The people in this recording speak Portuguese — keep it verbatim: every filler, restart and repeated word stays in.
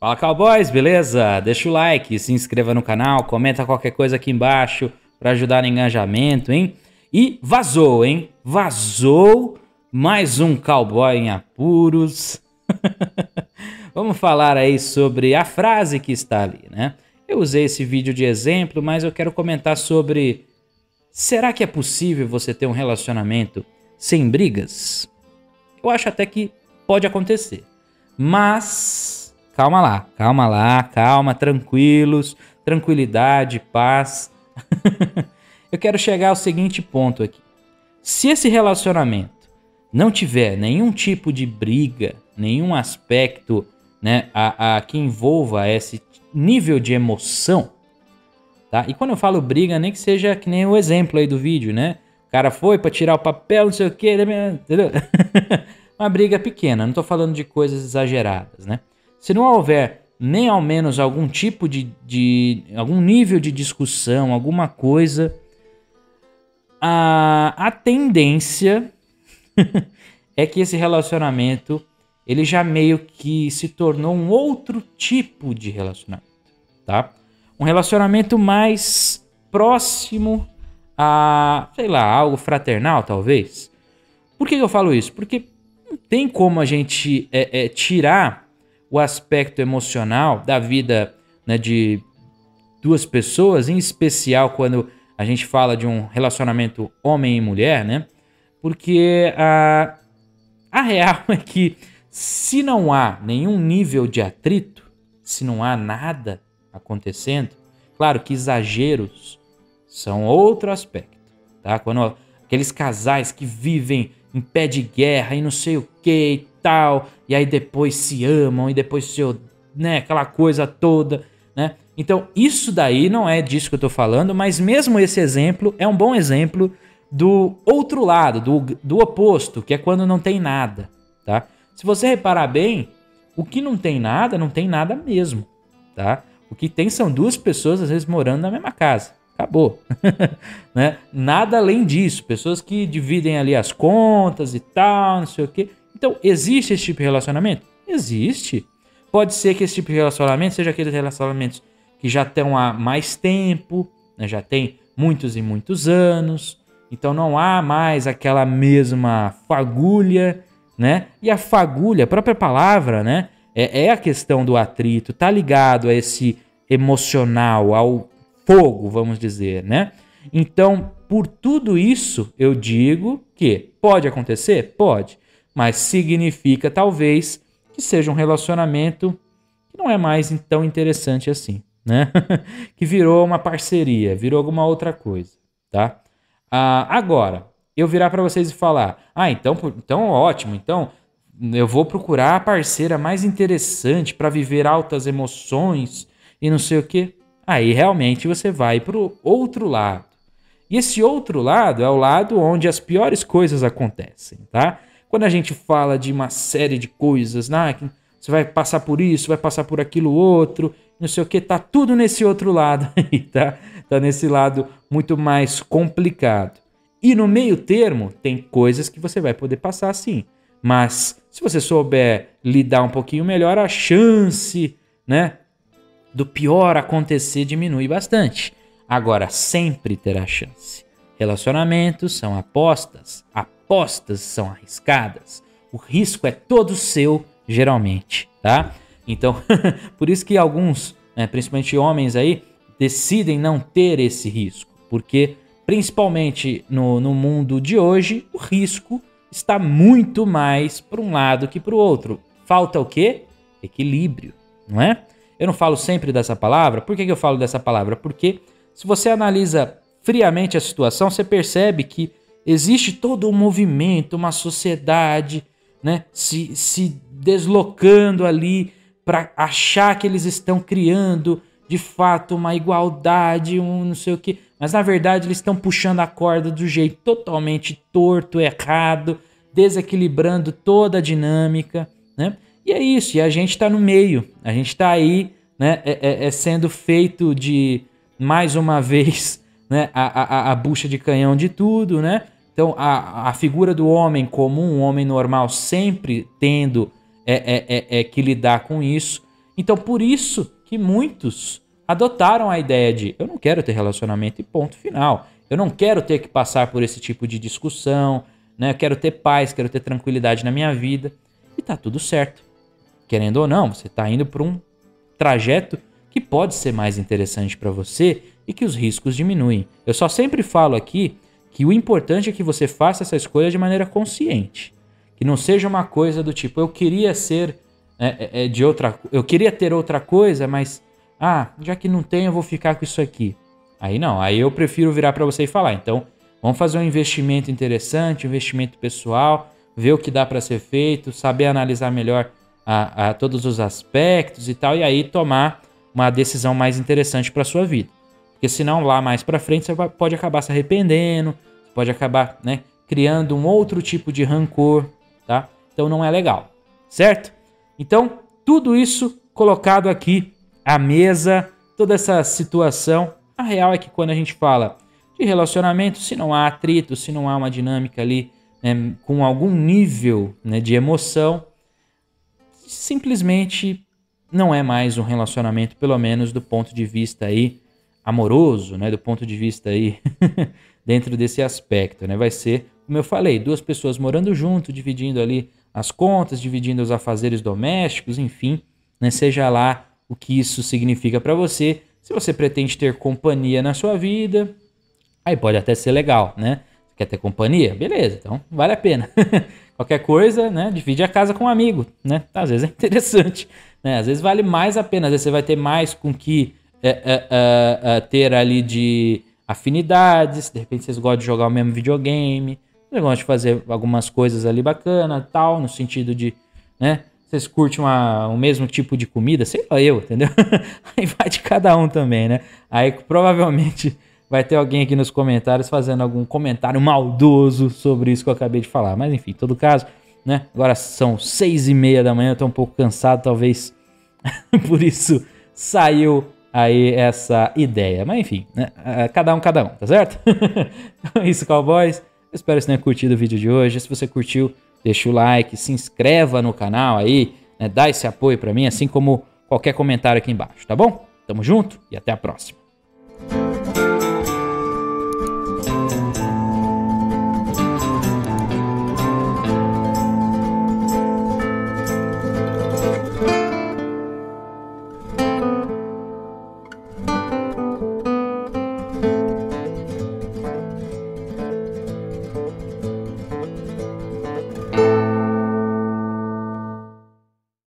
Fala, cowboys, beleza? Deixa o like, se inscreva no canal, comenta qualquer coisa aqui embaixo para ajudar no engajamento, hein? E vazou, hein? Vazou mais um cowboy em apuros. Vamos falar aí sobre a frase que está ali, né? Eu usei esse vídeo de exemplo, mas eu quero comentar sobre... Será que é possível você ter um relacionamento sem brigas? Eu acho até que pode acontecer. Mas... calma lá, calma lá, calma, tranquilos, tranquilidade, paz. Eu quero chegar ao seguinte ponto aqui. Se esse relacionamento não tiver nenhum tipo de briga, nenhum aspecto, né, a, a, que envolva esse nível de emoção, tá? E quando eu falo briga, nem que seja que nem o exemplo aí do vídeo, né? O cara foi pra tirar o papel, não sei o que, entendeu? Uma briga pequena, não tô falando de coisas exageradas, né? Se não houver nem ao menos algum tipo de, de algum nível de discussão, alguma coisa, a, a tendência é que esse relacionamento ele já meio que se tornou um outro tipo de relacionamento, tá? Um relacionamento mais próximo a, sei lá, algo fraternal, talvez. Por que eu falo isso? Porque não tem como a gente é, é, tirar o aspecto emocional da vida, né, de duas pessoas, em especial quando a gente fala de um relacionamento homem e mulher, né? Porque a, a real é que se não há nenhum nível de atrito, se não há nada acontecendo, claro que exageros são outro aspecto, tá? Quando aqueles casais que vivem em pé de guerra e não sei o que e tal, e aí depois se amam e depois se, né, aquela coisa toda, né? Então isso daí não é disso que eu tô falando, mas mesmo esse exemplo é um bom exemplo do outro lado, do, do oposto, que é quando não tem nada, tá? Se você reparar bem, o que não tem nada, não tem nada mesmo, tá? O que tem são duas pessoas, às vezes, morando na mesma casa. Acabou. Né? Nada além disso. Pessoas que dividem ali as contas e tal, não sei o quê. Então, existe esse tipo de relacionamento? Existe. Pode ser que esse tipo de relacionamento seja aqueles relacionamentos que já estão há mais tempo, né? Já tem muitos e muitos anos. Então, não há mais aquela mesma fagulha, né? E a fagulha, a própria palavra, né? É, é a questão do atrito, tá ligado a esse emocional, ao fogo, vamos dizer, né? Então, por tudo isso, eu digo que pode acontecer? Pode. Mas significa, talvez, que seja um relacionamento que não é mais tão interessante assim, né? Que virou uma parceria, virou alguma outra coisa, tá? Ah, agora, eu virar para vocês e falar, ah, então, então ótimo, então eu vou procurar a parceira mais interessante para viver altas emoções e não sei o quê. Aí realmente você vai para o outro lado. E esse outro lado é o lado onde as piores coisas acontecem, tá? Quando a gente fala de uma série de coisas, né, que você vai passar por isso, vai passar por aquilo outro, não sei o que, tá tudo nesse outro lado aí, tá? Tá nesse lado muito mais complicado. E no meio termo, tem coisas que você vai poder passar sim. Mas se você souber lidar um pouquinho melhor, a chance, né, do pior acontecer diminui bastante. Agora, sempre terá chance. Relacionamentos são apostas. Apostas são arriscadas. O risco é todo seu, geralmente, tá? Então, por isso que alguns, né, principalmente homens aí, decidem não ter esse risco. Porque, principalmente no, no mundo de hoje, o risco está muito mais para um lado que para o outro. Falta o quê? Equilíbrio, não é? Eu não falo sempre dessa palavra. Por que que eu falo dessa palavra? Porque se você analisa friamente a situação, você percebe que existe todo um movimento, uma sociedade, né, se, se deslocando ali para achar que eles estão criando de fato uma igualdade, um não sei o quê. Mas na verdade eles estão puxando a corda do jeito totalmente torto, errado, desequilibrando toda a dinâmica, né? E é isso, e a gente está no meio, a gente está aí, né, é, é, é sendo feito de, mais uma vez, né, a, a, a bucha de canhão de tudo, né? Então a, a figura do homem comum, um homem normal, sempre tendo é, é, é, é que lidar com isso. Então, por isso que muitos adotaram a ideia de eu não quero ter relacionamento e ponto final. Eu não quero ter que passar por esse tipo de discussão, né? Eu quero ter paz, quero ter tranquilidade na minha vida. E tá tudo certo. Querendo ou não, você tá indo para um trajeto que pode ser mais interessante para você e que os riscos diminuem. Eu só sempre falo aqui que o importante é que você faça essa escolha de maneira consciente. Que não seja uma coisa do tipo, eu queria ser é, é, de outra, eu queria ter outra coisa, mas ah, já que não tem, eu vou ficar com isso aqui. Aí não, aí eu prefiro virar para você e falar, então vamos fazer um investimento interessante, um investimento pessoal, ver o que dá para ser feito, saber analisar melhor a, a todos os aspectos e tal, e aí tomar uma decisão mais interessante para sua vida. Porque senão lá mais para frente você pode acabar se arrependendo, pode acabar, né, criando um outro tipo de rancor, tá? Então não é legal, certo? Então tudo isso colocado aqui à mesa, toda essa situação, a real é que quando a gente fala de relacionamento, se não há atrito, se não há uma dinâmica ali, né, com algum nível, né, de emoção, simplesmente não é mais um relacionamento, pelo menos do ponto de vista aí amoroso, né, do ponto de vista aí dentro desse aspecto, né, vai ser, como eu falei, duas pessoas morando junto, dividindo ali as contas, dividindo os afazeres domésticos, enfim, né, seja lá o que isso significa para você. Se você pretende ter companhia na sua vida, aí pode até ser legal, né? Quer ter companhia? Beleza, então vale a pena. Qualquer coisa, né? Divide a casa com um amigo, né? Às vezes é interessante, né? Às vezes vale mais a pena, às vezes você vai ter mais com que é, é, é, é, ter ali de afinidades, de repente vocês gostam de jogar o mesmo videogame, vocês gostam de fazer algumas coisas ali bacana, tal, no sentido de, né? Vocês curtem uma, o mesmo tipo de comida, sei lá eu, entendeu? Aí vai de cada um também, né? Aí provavelmente vai ter alguém aqui nos comentários fazendo algum comentário maldoso sobre isso que eu acabei de falar. Mas enfim, em todo caso, né? Agora são seis e meia da manhã, eu tô um pouco cansado, talvez por isso saiu aí essa ideia. Mas enfim, né? Cada um, cada um, tá certo? Então é isso, cowboys. Eu espero que você tenha curtido o vídeo de hoje. Se você curtiu, deixa o like, se inscreva no canal aí, né? Dá esse apoio pra mim, assim como qualquer comentário aqui embaixo, tá bom? Tamo junto e até a próxima.